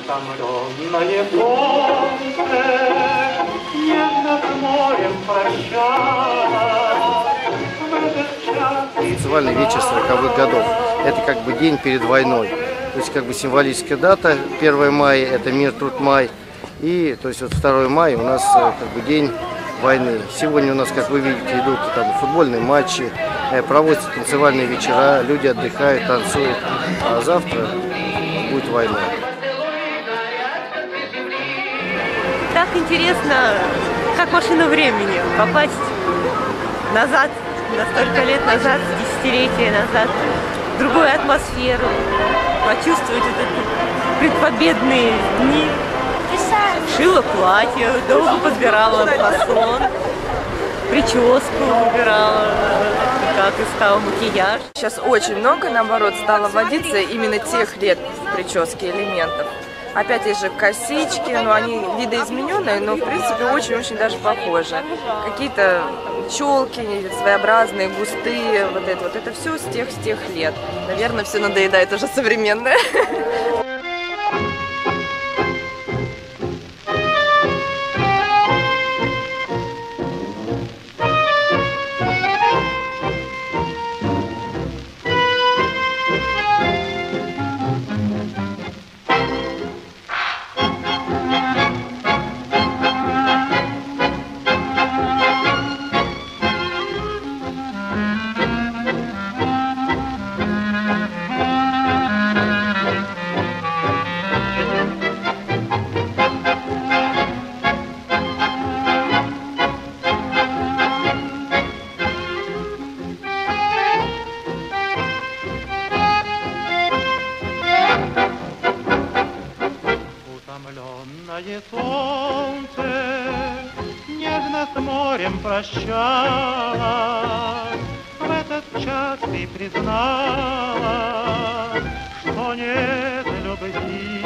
Утомленное солнце нежно с морем прощалось. Танцевальный вечер 40-х годов. Это как бы день перед войной. То есть как бы символическая дата 1 мая, это мир, труд, май. И то есть вот 2 мая у нас как бы день войны. Сегодня у нас, как вы видите, идут там футбольные матчи, проводятся танцевальные вечера, люди отдыхают, танцуют. А завтра будет война. Так интересно, как машина времени, попасть назад, на столько лет назад, десятилетия назад, в другую атмосферу, почувствовать эти предпобедные дни. Шила платье, долго подбирала фасон, прическу выбирала, как искала макияж. Сейчас очень много, наоборот, стало вводиться именно тех лет в прическе элементов. Опять есть же косички, но они видоизмененные, но в принципе очень-очень даже похожи. Какие-то челки своеобразные, густые, вот это все с тех лет. Наверное, все надоедает уже современное. Утомленное солнце нежно с морем прощалось. В этот час ты призналась, что нет любви.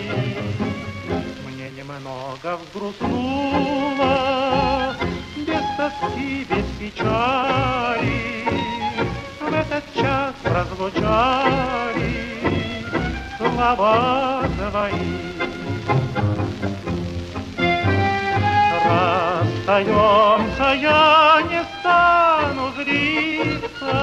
Мне немного взгрустнуло, без тоски, без печали. В этот час прозвучали слова твои. Расстаемся, я не стану злиться.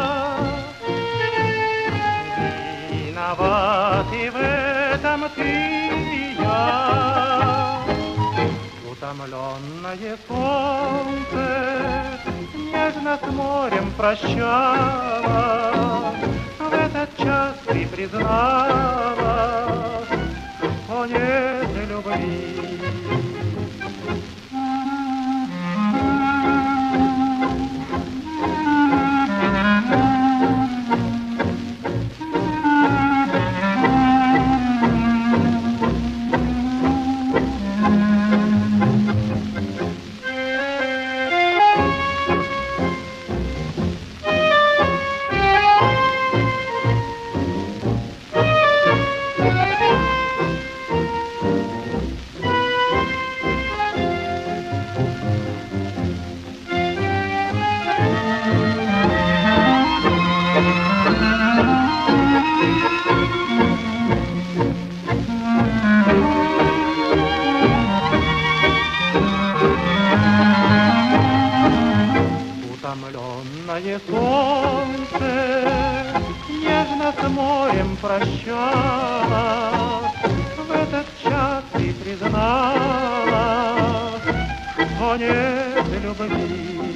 Виноват и в этом ты и я. Утомленное солнце нежно с морем прощалось. В этот час ты призналась, что нет любви. Утомленное солнце нежно с морем прощалось. В этот час ты призналась, что нет любви.